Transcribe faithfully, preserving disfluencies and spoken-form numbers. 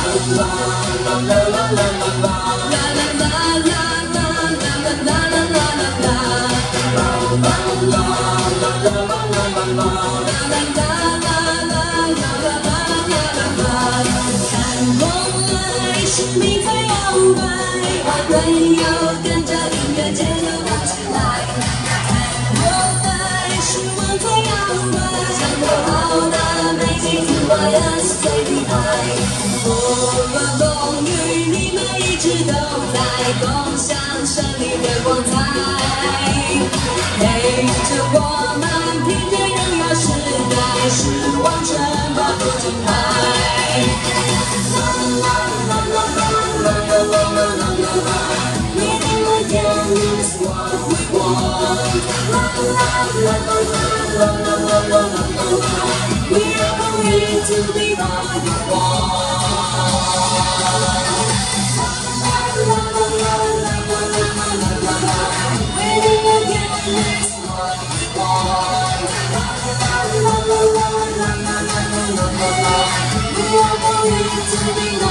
迷彩摇摆，人又跟着音乐节奏舞起来。我的是光彩摇摆，像多好的美景，我也随你爱。风和风雨，你们一直都在共享胜利的光彩。陪着我们拼接荣耀时代，是完整的不金牌。 Is what we want. La la la la la la la la la la. We are going to be what we want. La la la la la la la la la la. Winning again is what we want. La la la la la la la la la la la. We are going to be what